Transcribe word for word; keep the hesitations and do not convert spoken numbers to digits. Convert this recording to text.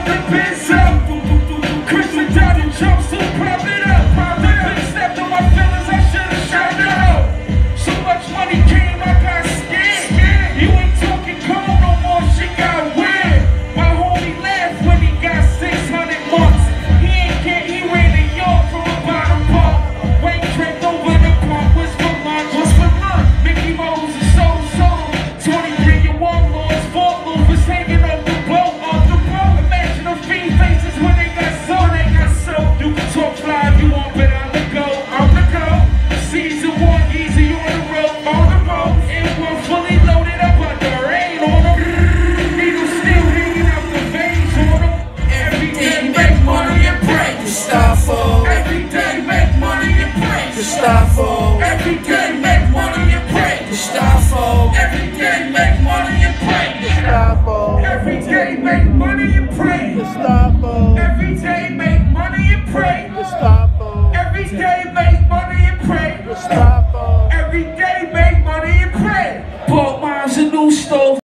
the Benz up. Chris and Johnny jumpsuit, prop it up. The bitch stepped on my feelings, I should've shot it out. So much money came, I got scared. You ain't talking cold no more, shit got weird. My homie laughed when he got six hundred months. He ain't get, he ran to York from a bottom park. Wayne tripped over the park, was for lunch. Was for lunch. Mickey Mo's and so so. twenty-three and one laws, four movers hanging off the boat, off the boat. Imagine the fiend faces when they got so, they got so. You can talk fly if you want, but I'm the go, I'm the go. Season one, easy on the road, on the road. And we're fully loaded up, but the rain on them. Needles still hanging out the veins on them. Every day make money and pray to stop for. Every day make money and pray to stop for.